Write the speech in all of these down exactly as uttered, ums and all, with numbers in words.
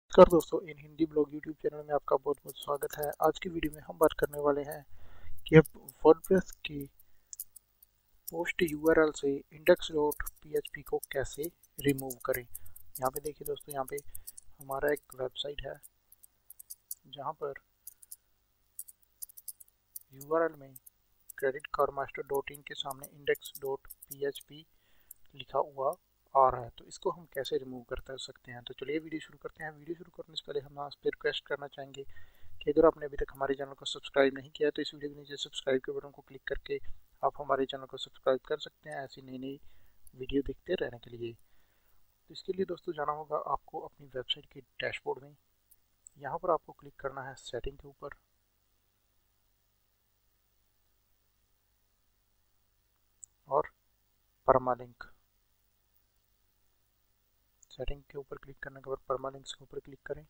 नमस्कार दोस्तों, in Hindi blog YouTube channel में आपका बहुत बहुत स्वागत है। आज की वीडियो में हम बात करने वाले हैं कि आप वर्डप्रेस की पोस्ट यूआरएल से इंडेक्स डॉट पीएचपी को कैसे रिमूव करें। यहाँ पे देखिए दोस्तों, यहाँ पे हमारा एक वेबसाइट है जहाँ पर यूआरएल में credit card master dot in के सामने इंडेक्स डॉट पीएचपी लिखा हुआ आ रहा है। तो इसको हम कैसे रिमूव कर सकते हैं, तो चलिए वीडियो शुरू करते हैं। वीडियो शुरू करने से पहले हम आप पे रिक्वेस्ट करना चाहेंगे कि अगर आपने अभी तक हमारे चैनल को सब्सक्राइब नहीं किया तो इस वीडियो के नीचे सब्सक्राइब के बटन को क्लिक करके आप हमारे चैनल को सब्सक्राइब कर सकते हैं ऐसी नई नई वीडियो देखते रहने के लिए। तो इसके लिए दोस्तों जाना होगा आपको अपनी वेबसाइट के डैशबोर्ड में। यहाँ पर आपको क्लिक करना है सेटिंग के ऊपर और परमालिंक। सेटिंग के ऊपर क्लिक करने के बाद परमालिंक्स के ऊपर क्लिक करें।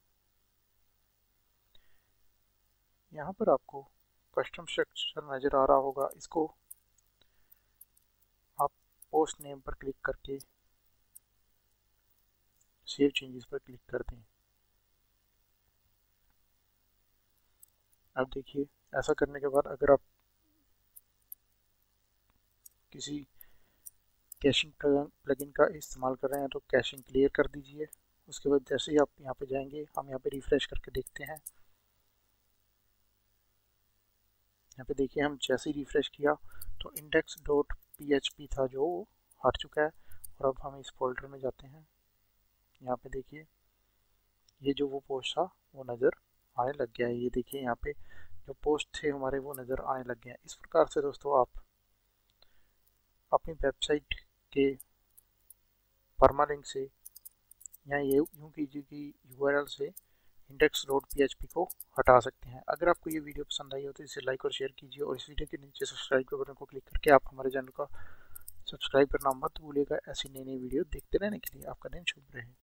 यहाँ पर आपको कस्टम स्ट्रक्चर नज़र आ रहा होगा, इसको आप पोस्ट नेम पर क्लिक करके सेव चेंजेस पर क्लिक कर दें। अब देखिए, ऐसा करने के बाद अगर आप किसी कैशिंग प्लगइन का इस्तेमाल कर रहे हैं तो कैशिंग क्लियर कर दीजिए। उसके बाद जैसे ही आप यहाँ पे जाएंगे, हम यहाँ पे रिफ्रेश करके देखते हैं। यहाँ पे देखिए, हम जैसे ही रिफ्रेश किया तो index dot P H P था जो हट चुका है। और अब हम इस फोल्डर में जाते हैं। यहाँ पे देखिए, ये जो वो पोस्ट था वो नज़र आने लग गया है। ये देखिए, यहाँ पे जो पोस्ट थे हमारे वो नज़र आने लग गए हैं। इस प्रकार से दोस्तों आप अपनी वेबसाइट के परमालिंक से या ये यूँ कीजिए कि यूआरएल से इंडेक्स डॉट पीएचपी को हटा सकते हैं। अगर आपको ये वीडियो पसंद आई हो तो इसे लाइक और शेयर कीजिए और इस वीडियो के नीचे सब्सक्राइब के बटन को क्लिक करके आप हमारे चैनल का सब्सक्राइब करना मत भूलिएगा ऐसी नई नई वीडियो देखते रहने के लिए। आपका दिन शुभ रहे।